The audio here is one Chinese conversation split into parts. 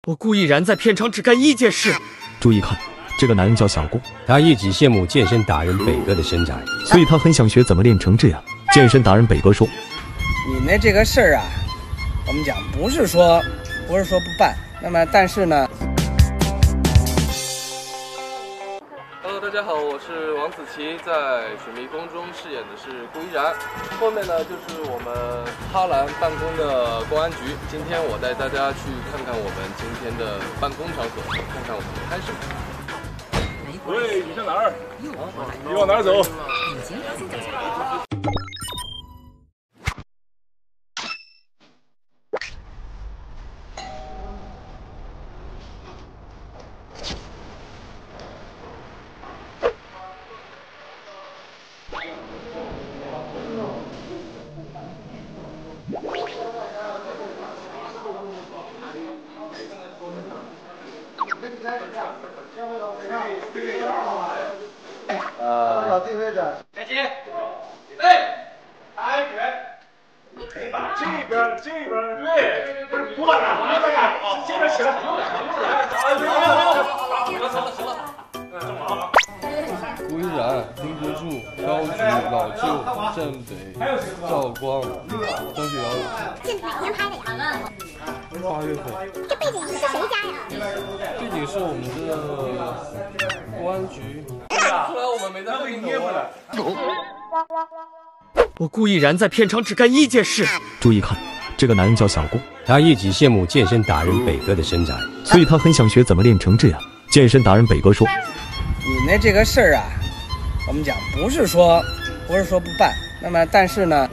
我顾毅然在片场只干一件事。 注意看，这个男人叫小郭， 他一直羡慕健身达人北哥的身材， 所以他很想学怎么练成这样。健身达人北哥说：“ 你那这个事儿啊，我们讲不是说不办，那么但是呢。” Hello， 大家好，我是王子奇，在《水迷宫》中饰演的是顾依然。后面呢就是我们哈兰办公的公安局。今天我带大家去看看我们今天的办公场所，看看我们开什么。 喂，你上哪儿？你往哪儿走？ 开机，预备，安全。 这边，对，不管哪个，这边起来。 顾依然、丁国柱、高举、老舅、郑北、赵光、张学友。 这哪天拍的呀 8月份。 这背景是谁家呀？ 背景是我们的公安局。后来我们没在被捏回来。 我顾毅然在片场只干一件事。 注意看，这个男人叫小郭， 他一直羡慕健身达人北哥的身材， 所以他很想学怎么练成这样。健身达人北哥说：“ 你那这个事儿啊，我们讲不是说不办，那么但是呢。”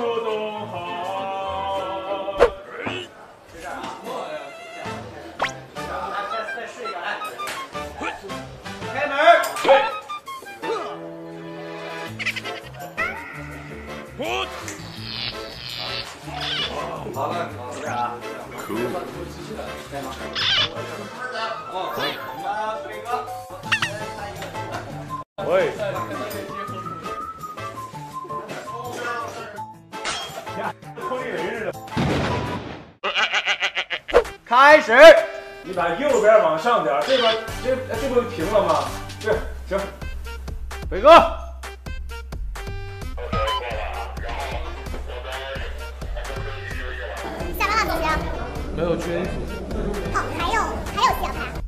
好了，可恶！ 喂， 开始， 你把右边往上点，这边这不停了吗？对，行。北哥。 下班了，同学。 没有缺衣服。 哦，还有洗脚台。